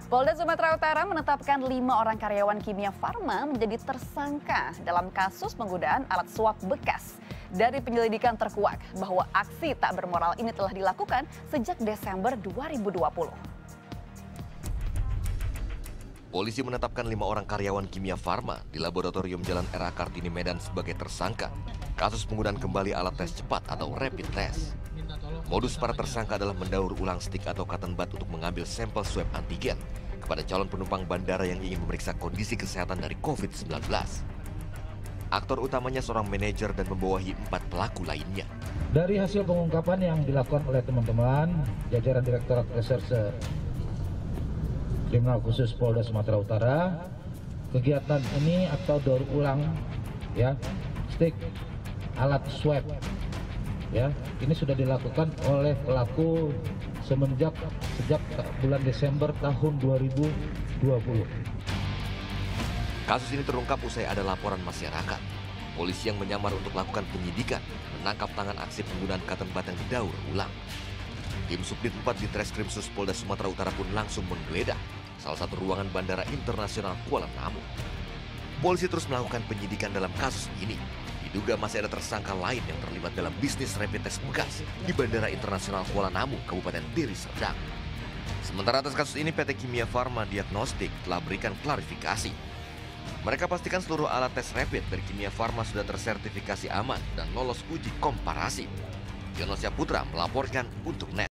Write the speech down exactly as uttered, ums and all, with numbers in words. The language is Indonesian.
Polda Sumatera Utara menetapkan lima orang karyawan Kimia Farma menjadi tersangka dalam kasus penggunaan alat swab bekas. Dari penyelidikan terkuak bahwa aksi tak bermoral ini telah dilakukan sejak Desember dua ribu dua puluh. Polisi menetapkan lima orang karyawan Kimia Farma di Laboratorium Jalan R A Kartini Medan sebagai tersangka kasus penggunaan kembali alat tes cepat atau rapid test. Modus para tersangka adalah mendaur ulang stik atau cotton bud untuk mengambil sampel swab antigen kepada calon penumpang bandara yang ingin memeriksa kondisi kesehatan dari covid sembilan belas. Aktor utamanya seorang manajer dan membawahi empat pelaku lainnya. Dari hasil pengungkapan yang dilakukan oleh teman-teman, jajaran Direktorat Reserse Kriminal Khusus Polda Sumatera Utara, kegiatan ini atau daur ulang ya stik alat swab ya ini sudah dilakukan oleh pelaku semenjak sejak bulan Desember tahun dua ribu dua puluh. Kasus ini terungkap usai ada laporan masyarakat. Polisi yang menyamar untuk melakukan penyidikan menangkap tangan aksi penggunaan cotton bud yang didaur ulang. Tim Subdit empat di Treskrimsus Polda Sumatera Utara pun langsung menggeledah salah satu ruangan Bandara Internasional Kuala Namu. Polisi terus melakukan penyidikan dalam kasus ini. Diduga masih ada tersangka lain yang terlibat dalam bisnis rapid test bekas di Bandara Internasional Kuala Namu, Kabupaten Deli Serdang. Sementara atas kasus ini P T Kimia Farma Diagnostik telah berikan klarifikasi. Mereka pastikan seluruh alat tes rapid dari Kimia Farma sudah tersertifikasi aman dan lolos uji komparasi. Yonosya Putra melaporkan untuk N E T.